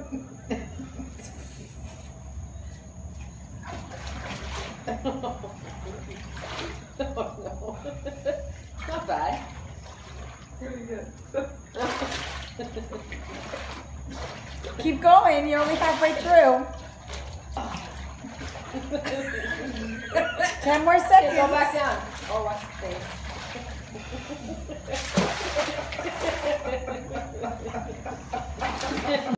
No. Not bad. Pretty good. Keep going, you're only halfway through. 10 more Okay, seconds. go back down. Oh, watch your face.